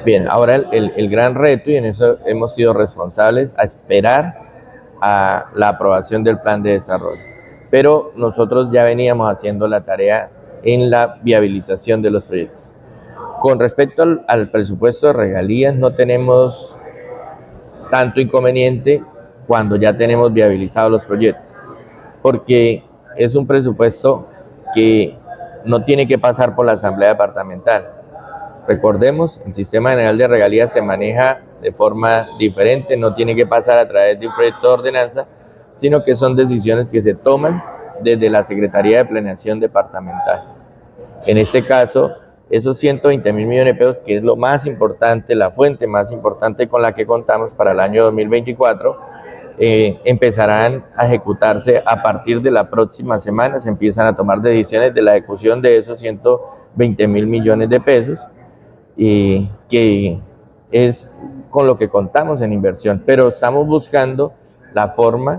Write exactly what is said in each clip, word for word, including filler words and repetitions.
Bien, ahora el, el, el gran reto, y en eso hemos sido responsables, a esperar a la aprobación del plan de desarrollo. Pero nosotros ya veníamos haciendo la tarea en la viabilización de los proyectos. Con respecto al, al presupuesto de regalías, no tenemos tanto inconveniente cuando ya tenemos viabilizados los proyectos, porque es un presupuesto que no tiene que pasar por la Asamblea Departamental. Recordemos, el sistema general de regalías se maneja de forma diferente, no tiene que pasar a través de un proyecto de ordenanza, sino que son decisiones que se toman desde la Secretaría de Planeación Departamental. En este caso, esos ciento veinte mil millones de pesos, que es lo más importante, la fuente más importante con la que contamos para el año dos mil veinticuatro, eh, empezarán a ejecutarse a partir de la próxima semana. Se empiezan a tomar decisiones de la ejecución de esos ciento veinte mil millones de pesos, y que es con lo que contamos en inversión, pero estamos buscando la forma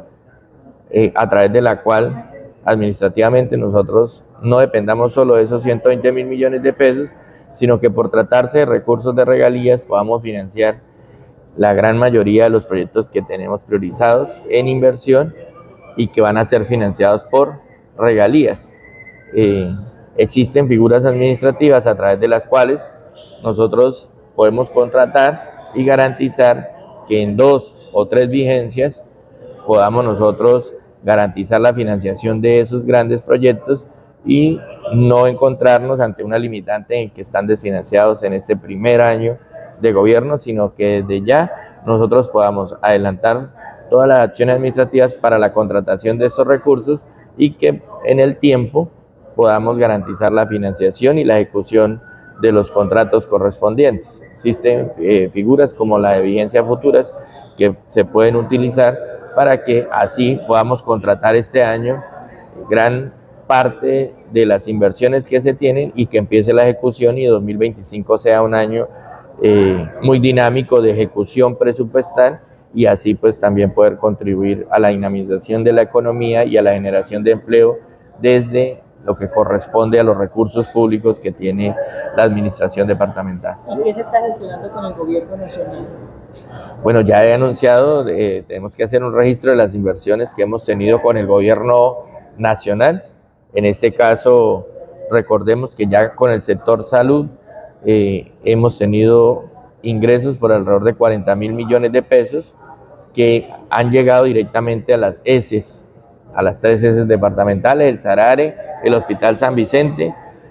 eh, a través de la cual administrativamente nosotros no dependamos solo de esos ciento veinte mil millones de pesos, sino que por tratarse de recursos de regalías podamos financiar la gran mayoría de los proyectos que tenemos priorizados en inversión y que van a ser financiados por regalías. Eh, existen figuras administrativas a través de las cuales nosotros podemos contratar y garantizar que en dos o tres vigencias podamos nosotros garantizar la financiación de esos grandes proyectos y no encontrarnos ante una limitante en que están desfinanciados en este primer año de gobierno, sino que desde ya nosotros podamos adelantar todas las acciones administrativas para la contratación de estos recursos y que en el tiempo podamos garantizar la financiación y la ejecución de los contratos correspondientes. Existen eh, figuras como la de vigencia futuras que se pueden utilizar para que así podamos contratar este año gran parte de las inversiones que se tienen y que empiece la ejecución y dos mil veinticinco sea un año eh, muy dinámico de ejecución presupuestal y así pues también poder contribuir a la dinamización de la economía y a la generación de empleo desde lo que corresponde a los recursos públicos que tiene la administración departamental. ¿Y qué se está gestionando con el gobierno nacional? Bueno, ya he anunciado, eh, tenemos que hacer un registro de las inversiones que hemos tenido con el gobierno nacional. En este caso, recordemos que ya con el sector salud eh, hemos tenido ingresos por alrededor de cuarenta mil millones de pesos que han llegado directamente a las E S Es, a las tres E S Es departamentales, el Sarare, el Hospital San Vicente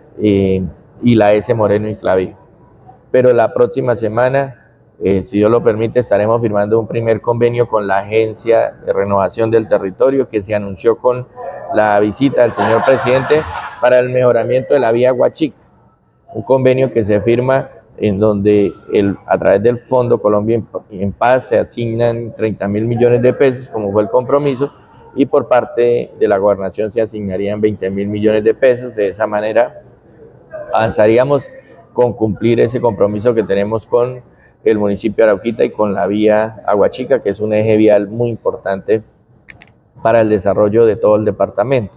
eh, y la E S Moreno y Clavijo. Pero la próxima semana, eh, si Dios lo permite, estaremos firmando un primer convenio con la Agencia de Renovación del Territorio que se anunció con la visita del señor presidente para el mejoramiento de la vía Huachica. Un convenio que se firma en donde el, a través del Fondo Colombia en Paz se asignan treinta mil millones de pesos, como fue el compromiso, y por parte de la gobernación se asignarían veinte mil millones de pesos. De esa manera avanzaríamos con cumplir ese compromiso que tenemos con el municipio de Arauquita y con la vía Aguachica, que es un eje vial muy importante para el desarrollo de todo el departamento.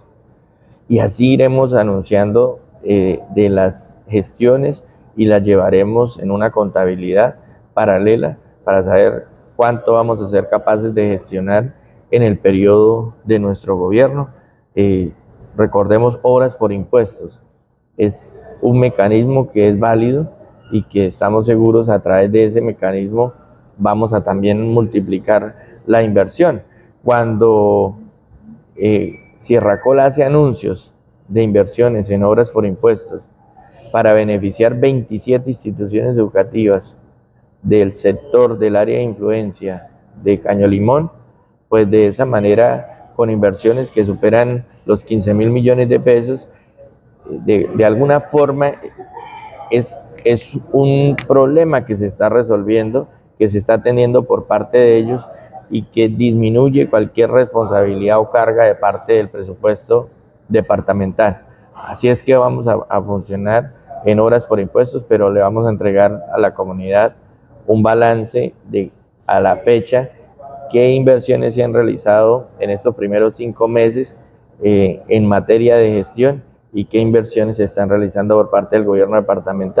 Y así iremos anunciando eh, de las gestiones y las llevaremos en una contabilidad paralela para saber cuánto vamos a ser capaces de gestionar en el periodo de nuestro gobierno. Eh, recordemos, obras por impuestos es un mecanismo que es válido y que estamos seguros a través de ese mecanismo vamos a también multiplicar la inversión. Cuando eh, Sierra Cola hace anuncios de inversiones en obras por impuestos para beneficiar veintisiete instituciones educativas del sector del área de influencia de Caño Limón, pues de esa manera, con inversiones que superan los quince mil millones de pesos, de, de alguna forma es, es un problema que se está resolviendo, que se está teniendo por parte de ellos y que disminuye cualquier responsabilidad o carga de parte del presupuesto departamental. Así es que vamos a, a funcionar en obras por impuestos, pero le vamos a entregar a la comunidad un balance de a la fecha qué inversiones se han realizado en estos primeros cinco meses eh, en materia de gestión y qué inversiones se están realizando por parte del gobierno departamental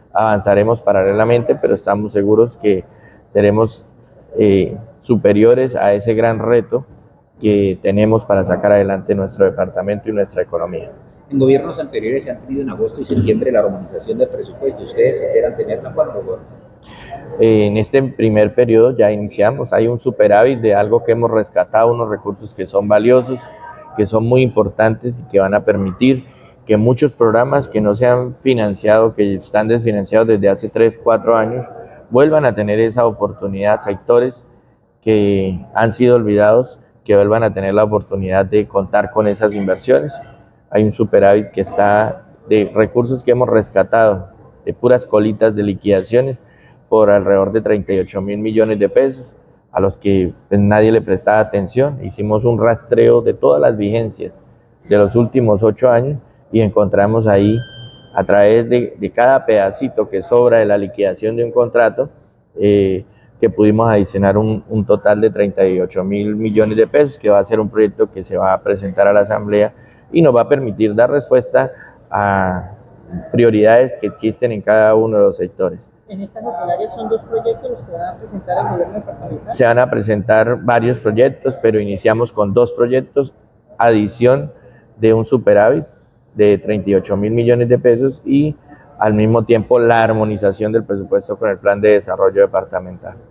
avanzaremos paralelamente, pero estamos seguros que seremos eh, superiores a ese gran reto que tenemos para sacar adelante nuestro departamento y nuestra economía. En gobiernos anteriores se han tenido en agosto y septiembre la armonización del presupuesto. ¿Ustedes esperan tenerla cuando gobiernen? En este primer periodo ya iniciamos, hay un superávit de algo que hemos rescatado, unos recursos que son valiosos, que son muy importantes y que van a permitir que muchos programas que no se han financiado, que están desfinanciados desde hace tres, cuatro años, vuelvan a tener esa oportunidad, sectores que han sido olvidados, que vuelvan a tener la oportunidad de contar con esas inversiones. Hay un superávit que está de recursos que hemos rescatado, de puras colitas de liquidaciones, por alrededor de treinta y ocho mil millones de pesos, a los que pues, nadie le prestaba atención. Hicimos un rastreo de todas las vigencias de los últimos ocho años y encontramos ahí, a través de, de cada pedacito que sobra de la liquidación de un contrato, eh, que pudimos adicionar un, un total de treinta y ocho mil millones de pesos, que va a ser un proyecto que se va a presentar a la Asamblea y nos va a permitir dar respuesta a prioridades que existen en cada uno de los sectores. En estas ordinarias son dos proyectos los que van a presentar al gobierno departamental. Se van a presentar varios proyectos, pero iniciamos con dos proyectos, adición de un superávit de treinta y ocho mil millones de pesos y al mismo tiempo la armonización del presupuesto con el plan de desarrollo departamental.